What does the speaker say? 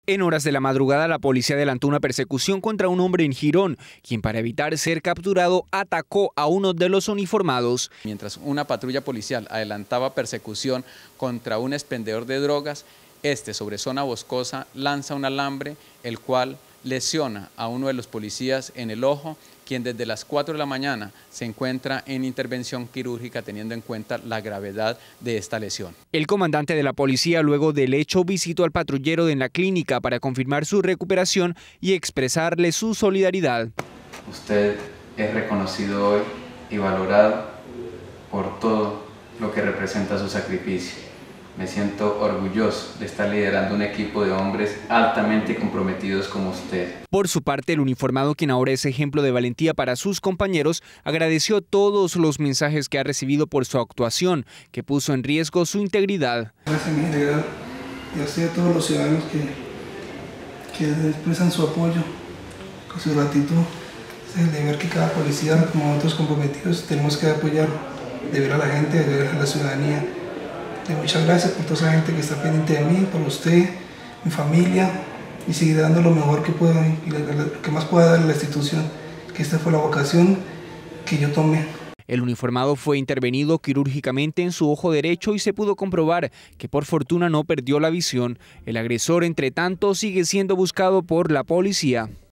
En horas de la madrugada, la policía adelantó una persecución contra un hombre en Girón, quien para evitar ser capturado atacó a uno de los uniformados. Mientras una patrulla policial adelantaba persecución contra un expendedor de drogas, sobre zona boscosa lanza un alambre, el cual lesiona a uno de los policías en el ojo, quien desde las 4 de la mañana se encuentra en intervención quirúrgica teniendo en cuenta la gravedad de esta lesión. El comandante de la policía, luego del hecho, visitó al patrullero en la clínica para confirmar su recuperación y expresarle su solidaridad. Usted es reconocido hoy y valorado por todo lo que representa su sacrificio. Me siento orgulloso de estar liderando un equipo de hombres altamente comprometidos como usted. Por su parte, el uniformado, quien ahora es ejemplo de valentía para sus compañeros, agradeció todos los mensajes que ha recibido por su actuación, que puso en riesgo su integridad. Gracias, mi general, y a todos los ciudadanos que expresan su apoyo, con su gratitud. Es el deber que cada policía, como otros comprometidos, tenemos que apoyar, deber a la gente, deber a la ciudadanía. Muchas gracias por toda esa gente que está pendiente de mí, por usted, mi familia, y seguir dando lo mejor que pueda y lo que más pueda dar a la institución, que esta fue la vocación que yo tomé. El uniformado fue intervenido quirúrgicamente en su ojo derecho y se pudo comprobar que por fortuna no perdió la visión. El agresor, entre tanto, sigue siendo buscado por la policía.